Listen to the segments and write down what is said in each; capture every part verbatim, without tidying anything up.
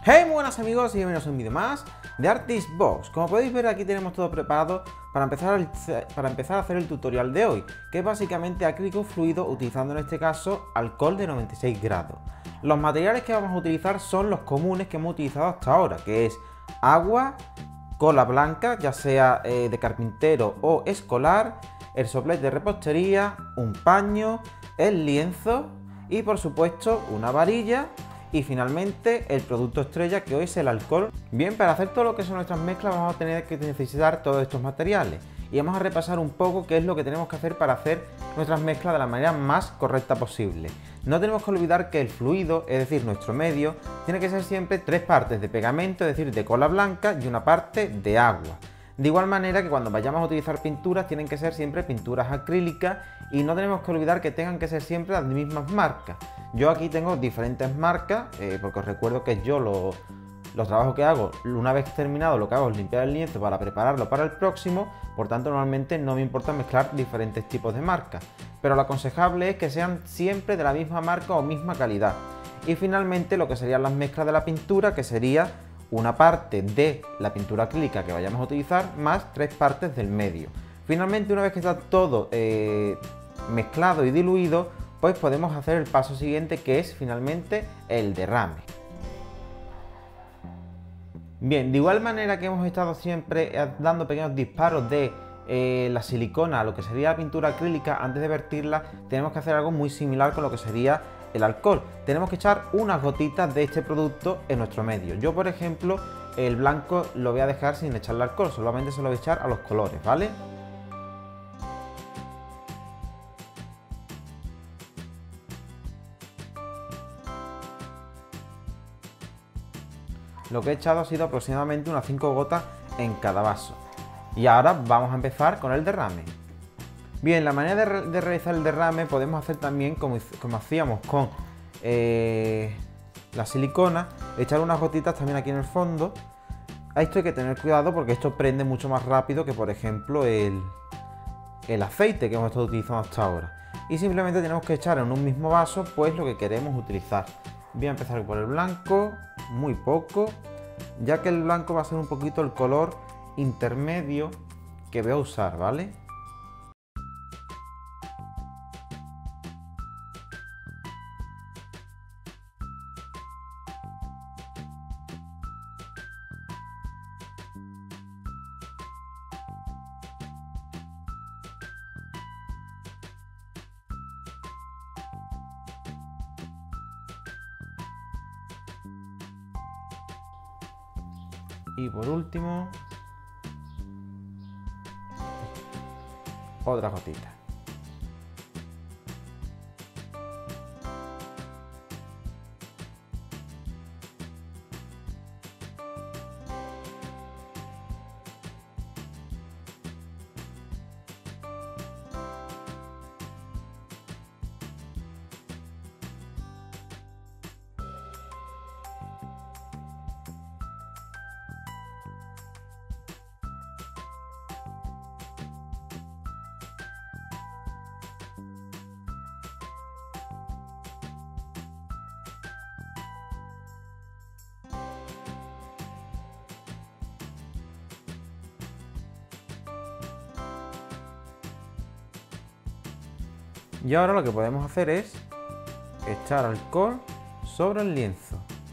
Hey, muy buenas amigos y bienvenidos a un vídeo más de Artist Box. Como podéis ver, aquí tenemos todo preparado para empezar, el, para empezar a hacer el tutorial de hoy, que es básicamente acrílico fluido utilizando en este caso alcohol de noventa y seis grados. Los materiales que vamos a utilizar son los comunes que hemos utilizado hasta ahora, que es agua, cola blanca, ya sea eh, de carpintero o escolar, el soplete de repostería, un paño, el lienzo y por supuesto una varilla. Y finalmente el producto estrella, que hoy es el alcohol. Bien, para hacer todo lo que son nuestras mezclas vamos a tener que necesitar todos estos materiales. Y vamos a repasar un poco qué es lo que tenemos que hacer para hacer nuestras mezclas de la manera más correcta posible. No tenemos que olvidar que el fluido, es decir, nuestro medio, tiene que ser siempre tres partes de pegamento, es decir, de cola blanca, y una parte de agua. De igual manera que cuando vayamos a utilizar pinturas tienen que ser siempre pinturas acrílicas y no tenemos que olvidar que tengan que ser siempre las mismas marcas. Yo aquí tengo diferentes marcas eh, porque os recuerdo que yo lo, los trabajos que hago, una vez terminado, lo que hago es limpiar el lienzo para prepararlo para el próximo. Por tanto, normalmente no me importa mezclar diferentes tipos de marcas, pero lo aconsejable es que sean siempre de la misma marca o misma calidad. Y finalmente lo que serían las mezclas de la pintura, que sería una parte de la pintura acrílica que vayamos a utilizar más tres partes del medio. Finalmente, una vez que está todo eh, mezclado y diluido, pues podemos hacer el paso siguiente, que es finalmente el derrame. Bien, de igual manera que hemos estado siempre dando pequeños disparos de eh, la silicona a lo que sería la pintura acrílica antes de vertirla, tenemos que hacer algo muy similar con lo que sería el alcohol. Tenemos que echar unas gotitas de este producto en nuestro medio. Yo, por ejemplo, el blanco lo voy a dejar sin echarle alcohol, solamente se lo voy a echar a los colores, ¿vale? Lo que he echado ha sido aproximadamente unas cinco gotas en cada vaso. Y ahora vamos a empezar con el derrame. Bien, la manera de, re de realizar el derrame podemos hacer también como, como hacíamos con eh, la silicona, echar unas gotitas también aquí en el fondo. A esto hay que tener cuidado porque esto prende mucho más rápido que, por ejemplo, el, el aceite que hemos estado utilizando hasta ahora. Y simplemente tenemos que echar en un mismo vaso pues lo que queremos utilizar. Voy a empezar por el blanco, muy poco, ya que el blanco va a ser un poquito el color intermedio que voy a usar, ¿vale? Y por último, otra gotita. Y ahora lo que podemos hacer es echar alcohol sobre el lienzo.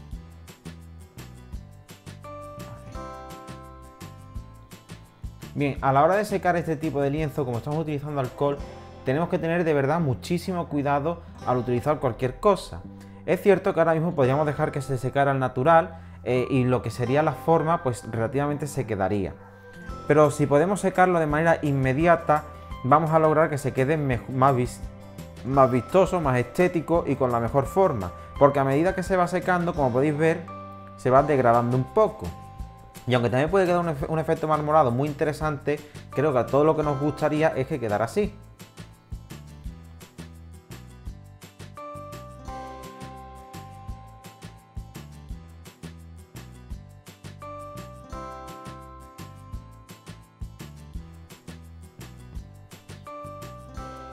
Bien, a la hora de secar este tipo de lienzo, como estamos utilizando alcohol, tenemos que tener de verdad muchísimo cuidado al utilizar cualquier cosa. Es cierto que ahora mismo podríamos dejar que se secara al natural eh, y lo que sería la forma pues relativamente se quedaría. Pero si podemos secarlo de manera inmediata, vamos a lograr que se quede más vistoso. más vistoso, más estético y con la mejor forma, porque a medida que se va secando, como podéis ver, se va degradando un poco. Y aunque también puede quedar un, efe un efecto marmolado muy interesante, creo que a todo lo que nos gustaría es que quedara así.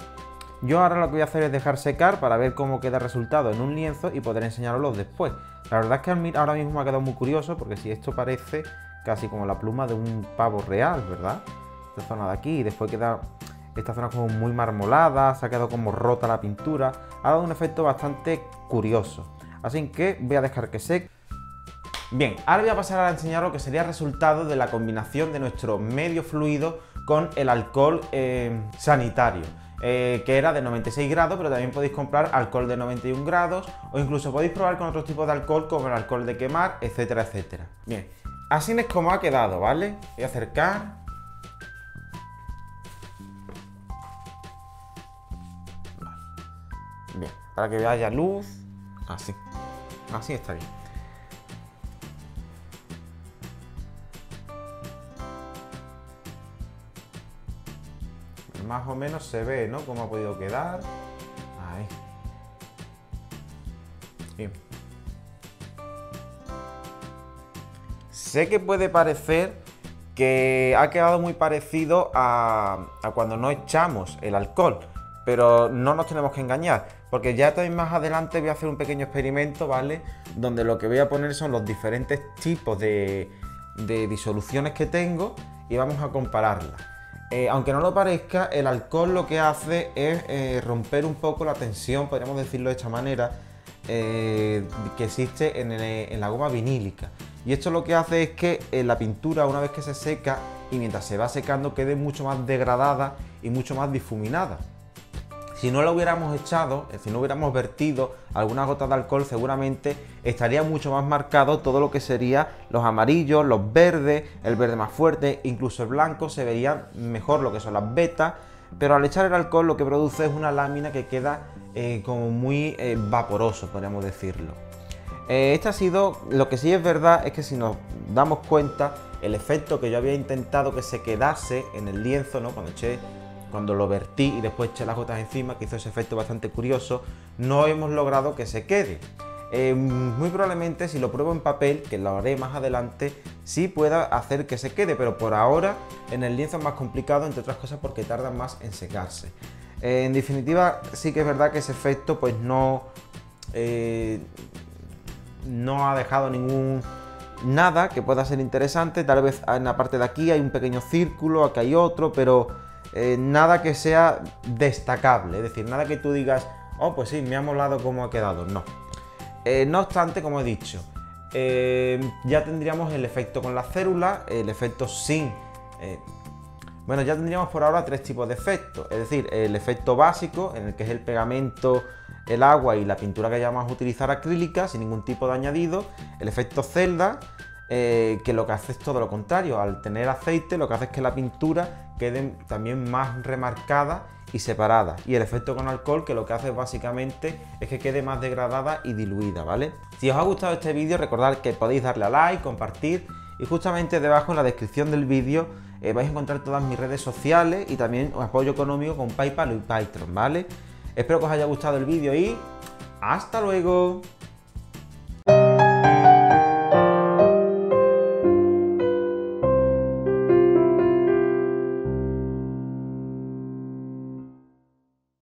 Yo ahora lo que voy a hacer es dejar secar para ver cómo queda el resultado en un lienzo y poder enseñaroslo después. La verdad es que ahora mismo me ha quedado muy curioso, porque si esto parece casi como la pluma de un pavo real, ¿verdad? Esta zona de aquí, y después queda esta zona como muy marmolada, se ha quedado como rota la pintura, ha dado un efecto bastante curioso. Así que voy a dejar que seque. Bien, ahora voy a pasar a enseñar lo que sería el resultado de la combinación de nuestro medio fluido con el alcohol eh, sanitario, eh, que era de noventa y seis grados, pero también podéis comprar alcohol de noventa y un grados, o incluso podéis probar con otros tipos de alcohol como el alcohol de quemar, etcétera, etcétera. Bien, así es como ha quedado, ¿vale? Voy a acercar. Bien, para que haya luz, así, así está bien. Más o menos se ve, ¿no? Cómo ha podido quedar. Ahí. Bien. Sé que puede parecer que ha quedado muy parecido a, a cuando no echamos el alcohol, pero no nos tenemos que engañar, porque ya también más adelante voy a hacer un pequeño experimento, ¿vale? Donde lo que voy a poner son los diferentes tipos de, de disoluciones que tengo y vamos a compararlas. Eh, aunque no lo parezca, el alcohol lo que hace es eh, romper un poco la tensión, podríamos decirlo de esta manera, eh, que existe en, el, en la goma vinílica. Y esto lo que hace es que eh, la pintura, una vez que se seca y mientras se va secando, quede mucho más degradada y mucho más difuminada. Si no lo hubiéramos echado, si no hubiéramos vertido algunas gotas de alcohol, seguramente estaría mucho más marcado todo lo que sería los amarillos, los verdes, el verde más fuerte, incluso el blanco, se vería mejor lo que son las vetas, pero al echar el alcohol lo que produce es una lámina que queda eh, como muy eh, vaporoso, podríamos decirlo. Eh, este ha sido, lo que sí es verdad es que si nos damos cuenta, el efecto que yo había intentado que se quedase en el lienzo, ¿no? Cuando eché Cuando lo vertí y después eché las gotas encima, que hizo ese efecto bastante curioso, no hemos logrado que se quede. Eh, muy probablemente si lo pruebo en papel, que lo haré más adelante, sí pueda hacer que se quede, pero por ahora en el lienzo es más complicado, entre otras cosas porque tarda más en secarse. Eh, en definitiva, sí que es verdad que ese efecto pues no, eh, no ha dejado ningún... nada que pueda ser interesante. Tal vez en la parte de aquí hay un pequeño círculo, aquí hay otro, pero... Eh, nada que sea destacable, es decir, nada que tú digas, oh, pues sí, me ha molado cómo ha quedado, no. Eh, no obstante, como he dicho, eh, ya tendríamos el efecto con la célula, el efecto sin... Eh, bueno, ya tendríamos por ahora tres tipos de efectos, es decir, el efecto básico, en el que es el pegamento, el agua y la pintura que vamos a utilizar acrílica, sin ningún tipo de añadido, el efecto celda, Eh, que lo que hace es todo lo contrario. Al tener aceite lo que hace es que la pintura quede también más remarcada y separada, y el efecto con alcohol que lo que hace básicamente es que quede más degradada y diluida, ¿vale? Si os ha gustado este vídeo, recordad que podéis darle a like, compartir, y justamente debajo en la descripción del vídeo eh, vais a encontrar todas mis redes sociales y también apoyo económico con PayPal y Patreon, ¿vale? Espero que os haya gustado el vídeo y ¡hasta luego!